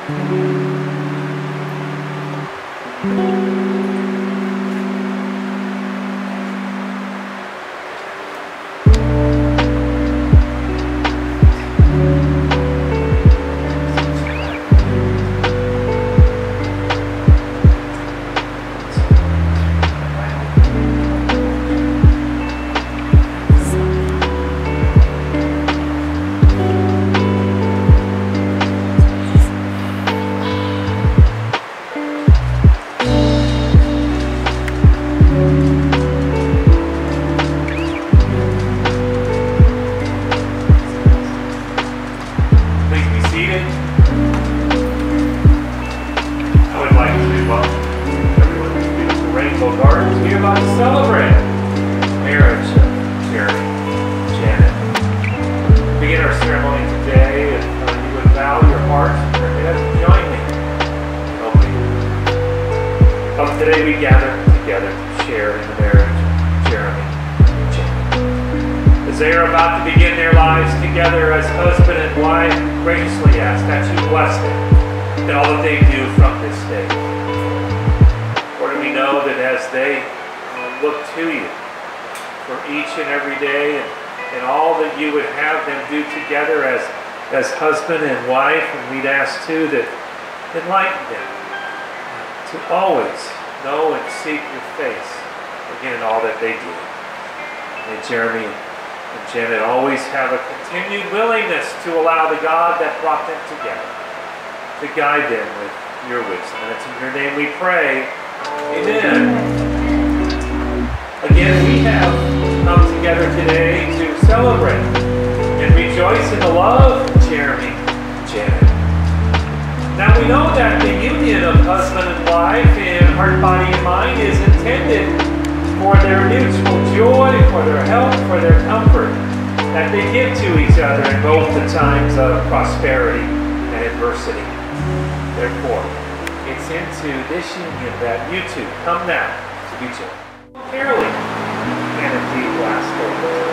As husband and wife, and we'd ask too that enlighten them to always know and seek your face again in all that they do. May Jeremy and Janet always have a continued willingness to allow the God that brought them together to guide them with your wisdom. And it's in your name we pray. Amen. Again, we have come together today to celebrate and rejoice in the love of Jeremy and Janet. Now we know that the union of husband and wife in heart, body, and mind is intended for their mutual joy, for their health, for their comfort that they give to each other in both the times of prosperity and adversity. Therefore, it's into this union that you two come now to be joined. Fairly and indeed lastly.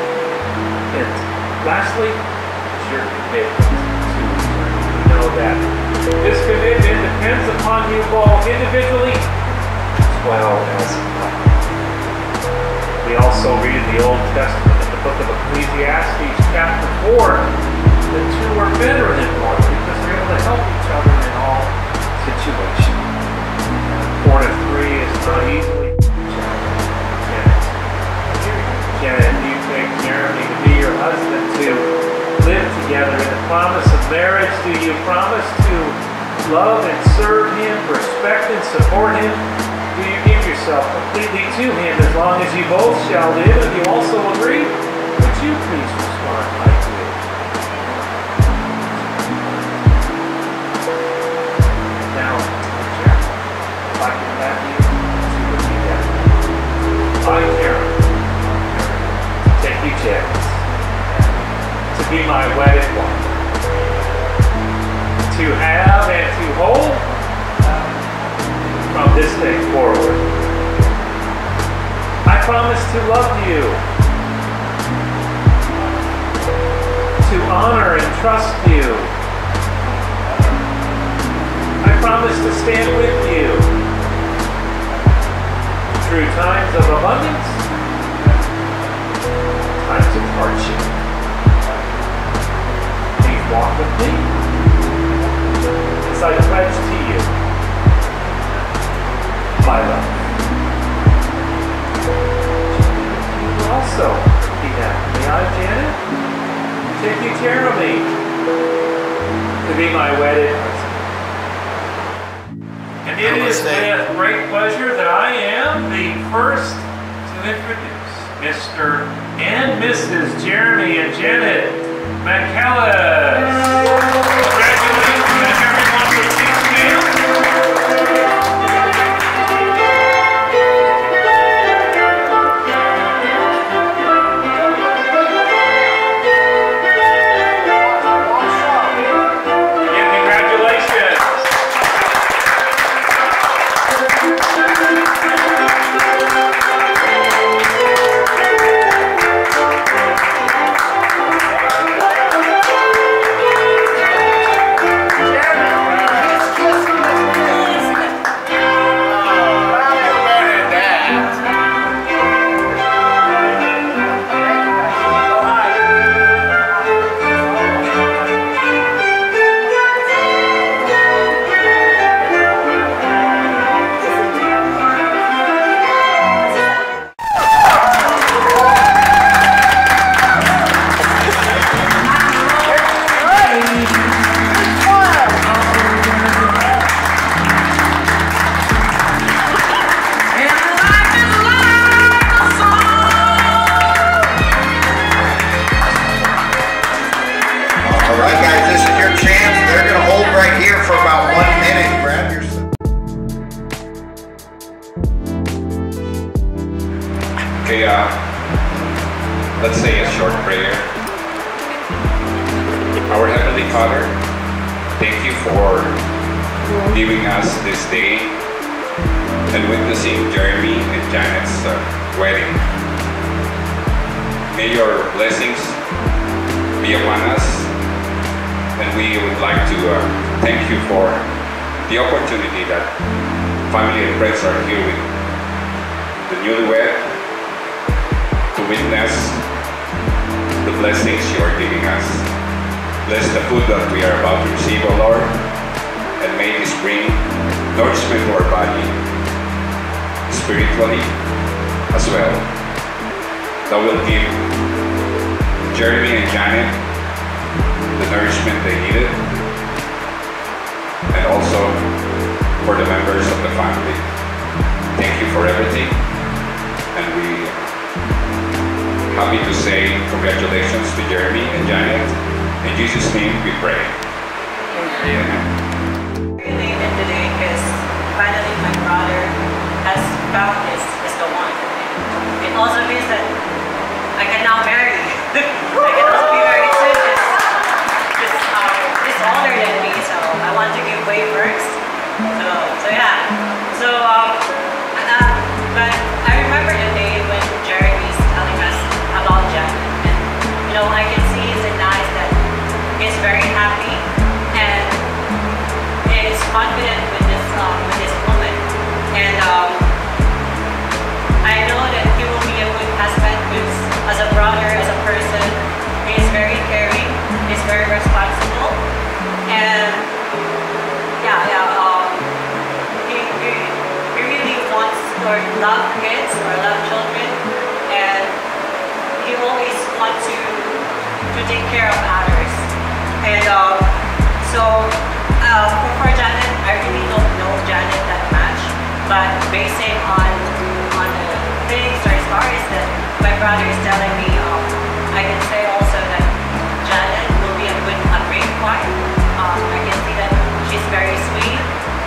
And lastly, is your commitment to know that this commitment depends upon you both individually as well as collectively. We also read in the Old Testament in the book of Ecclesiastes chapter 4 that two are better than one because they're able to help each other in all situations. 4 to 3 is not easily. Janet, you take Jeremy to be your husband, to live together in the promise of marriage. Do you promise to love and serve him, respect and support him? Do you give yourself completely to him as long as you both shall live? And you also agree? Would you please respond like you? Now, Jeremy, if I can have you to repeat that. I, Jeremy, take you, Janet, to be my wedded wife, to have and to hold from this day forward. I promise to love you, to honor and trust you. I promise to stand with you through times of abundance, times of hardship. Please walk with me as I pledge to you my love. You will also repeat after me. I, Janet, take you, Jeremy, to be my wedded husband. And it is with great pleasure that I am the first to introduce Mr. and Mrs. Jeremy and Janet McCallis. Congratulations, everyone, for teaching you. let's say a short prayer. Our Heavenly Father, thank you for giving us this day and witnessing Jeremy and Janet's wedding. May your blessings be upon us, and we would like to thank you for the opportunity that family and friends are here with the newlywed to witness the blessings you are giving us. Bless the food that we are about to receive, O Lord, and may this bring nourishment to our body, spiritually as well. That will give Jeremy and Janet the nourishment they needed, and also for the members of the family. Thank you for everything, and we happy to say congratulations to Jeremy and Janet. In Jesus' name we pray. Amen. Really today because finally my brother has found his the one. It also means that I can now marry. I can also be married soon. He's older than me, so I want to give way first. So yeah. But I remember the day when Jeremy's telling us about Janet, and I can see his eyes that he's very happy and is confident with this woman, and I know that he will be a good husband because as a brother, as a person, he is very caring, he's very responsible, and he really wants or love kids or love children, and he always wants to take care of others. And for Janet, I really don't know Janet that much, but basing on the things or stories that my brother is telling me, I can say also that Janet will be a great wife. I can see that she's very sweet,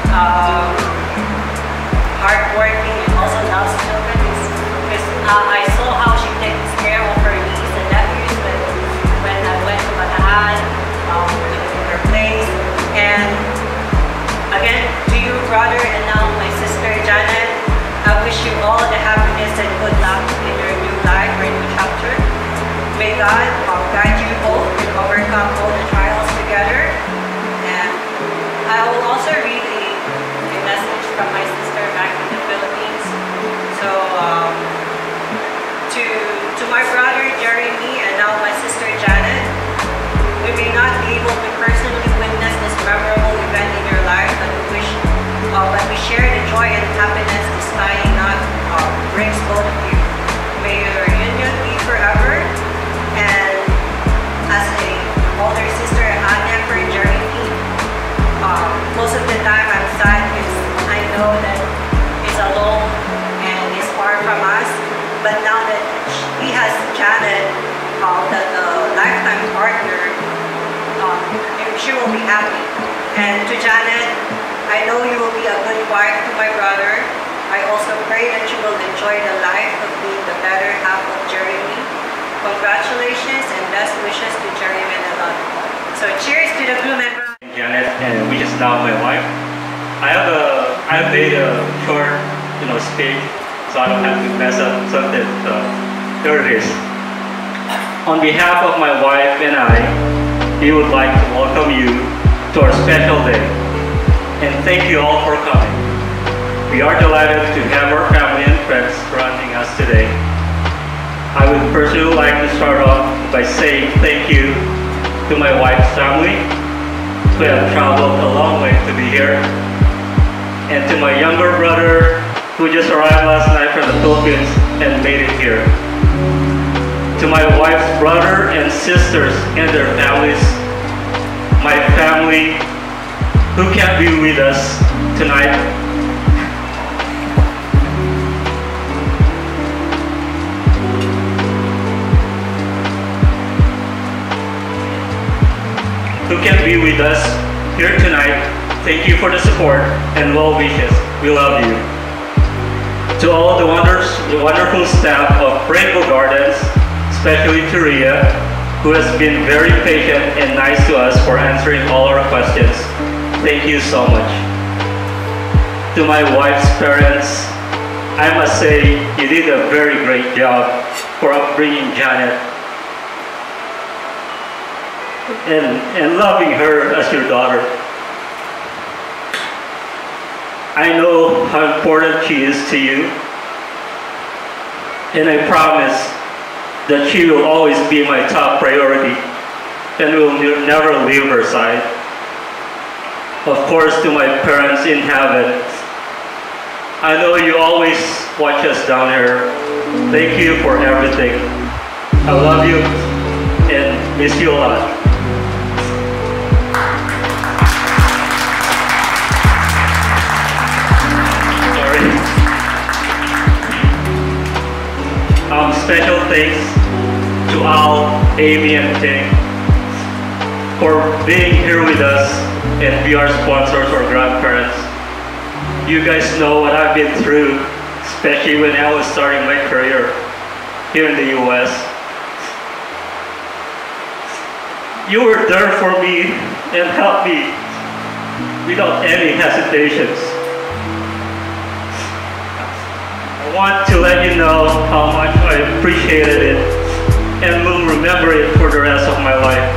hardworking, and also loves children. Because I saw how she takes care of her niece and nephews when I went to Bataan, in her place. And again, to you, brother, and now my sister Janet, I wish you all the happiness and good luck in your new life or new chapter. May God guide you both and overcome all the trials together. And I will also read a message from my sister back in the Philippines. So to my brother Jeremy and now my sister Janet, we may not be able to personally witness this memorable event in your life, but we share the joy and happiness this tying knot brings both of you. May your union be forever. And as a older sister, Anya, for Jeremy, most of the time I'm sad because I know that he's alone and he's far from us. But now that he has Janet, the lifetime partner, she will be happy. And to Janet, I know you will be a good wife to my brother. I also pray that you will enjoy the life of being the better half of Jeremy. Congratulations and best wishes to Jeremy and Alon. So cheers to the groom and bride. Janet, and we just now my wife. I made a short, speech, so I don't have to mess up something. So here it is. On behalf of my wife and I, we would like to welcome you to our special day, and thank you all for coming. We are delighted to have our family and friends surrounding us today. I would personally like to start off by saying thank you to my wife's family, who have traveled a long way to be here, and to my younger brother, who just arrived last night from the Philippines and made it here. To my wife's brother and sisters and their families, my family who can't be with us tonight, here tonight, thank you for the support and well wishes. We love you. To all the wonderful staff of Rainbow Gardens, especially to Ria, who has been very patient and nice to us for answering all our questions. Thank you so much. To my wife's parents, I must say you did a very great job for upbringing Janet and loving her as your daughter. I know how important she is to you, and I promise that she will always be my top priority and will never leave her side. Of course, to my parents in heaven, I know you always watch us down here. Thank you for everything. I love you and miss you a lot. Special thanks to Al, Amy, and Ting for being here with us and be our sponsors or grandparents. You guys know what I've been through, especially when I was starting my career here in the US. You were there for me and helped me without any hesitations. I want to let you know how much I appreciated it and will remember it for the rest of my life.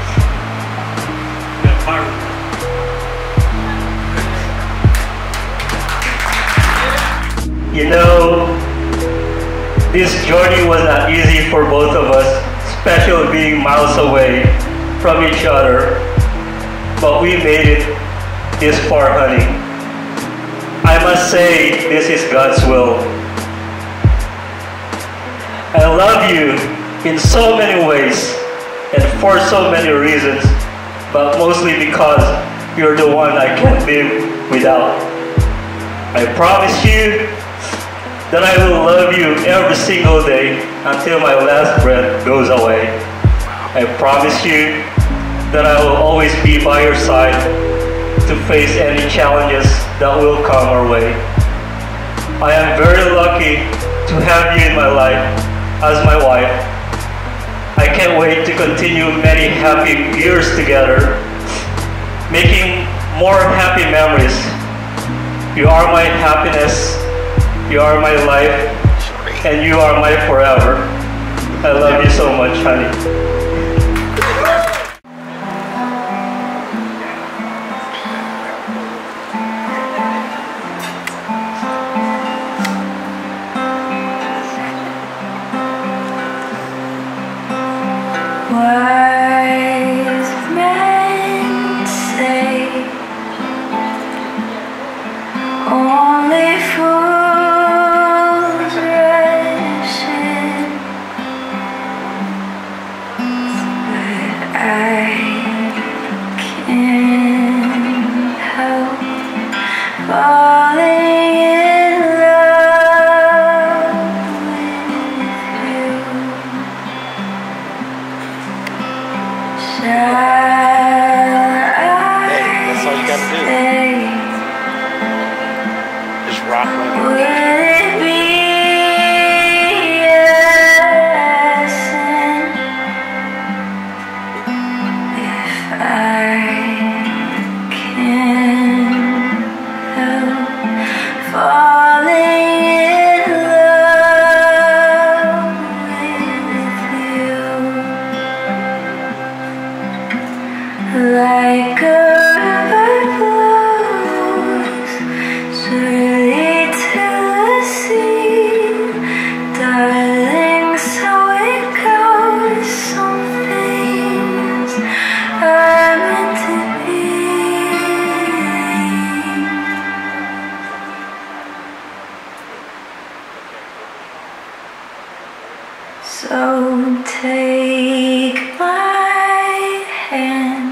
You know, this journey was not easy for both of us, especially being miles away from each other, but we made it this far, honey. I must say, this is God's will. I love you in so many ways and for so many reasons, but mostly because you're the one I can't live without. I promise you that I will love you every single day until my last breath goes away. I promise you that I will always be by your side to face any challenges that will come our way. I am very lucky to have you in my life as my wife. I can't wait to continue many happy years together, making more happy memories. You are my happiness, you are my life, and you are my forever. I love you so much, honey. Wise men say only fools rush in, but I can't help falling in love with you. That's all you gotta do. Just rock like Would it be a sin if I can't help falling in love with you? Like a river flows surely to the sea, darling, so it goes. Some things are meant to be. So take my hand,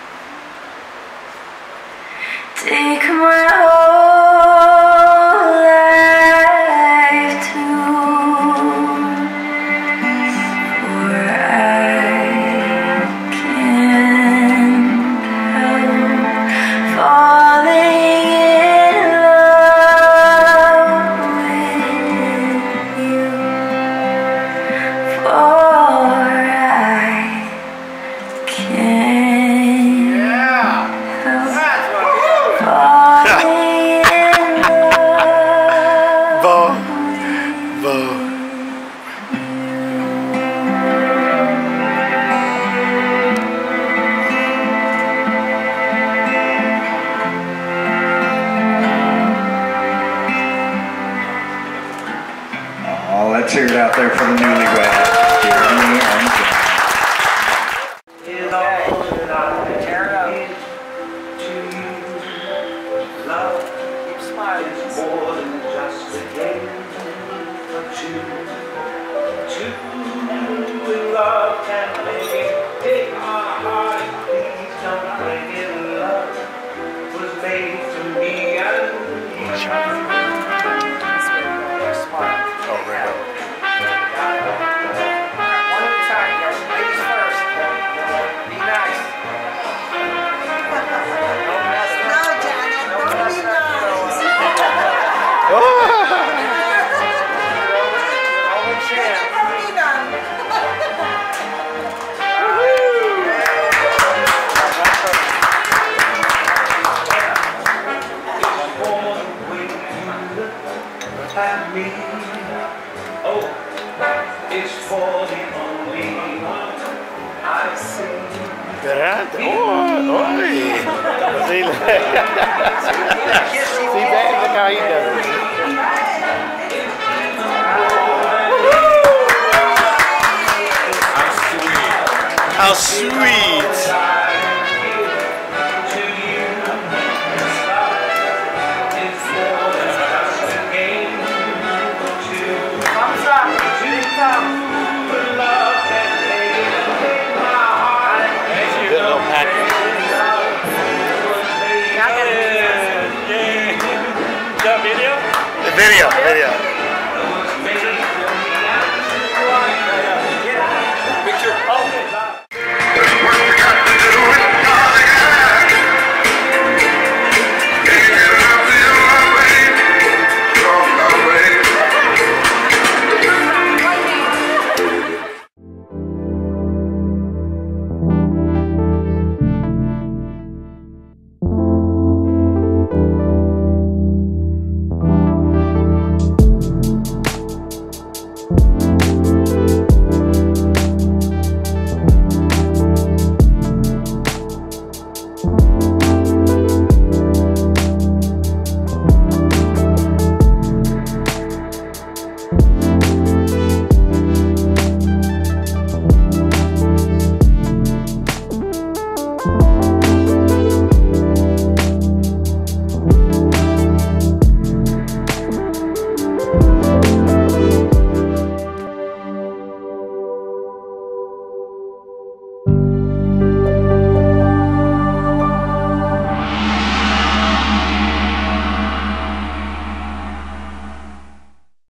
take my whole life too, for I can't help falling in love with it out there for the newlyweds, Jeremy and Janet. Is all that I give to you. Love, keep smiling, is more than just a game for two. Two in love can make it. Take my heart, please don't break it. Love was made for me and you. At me. Oh, it's for the only one I see. Grande. Oi! See that? Look how he does it. How sweet! Video.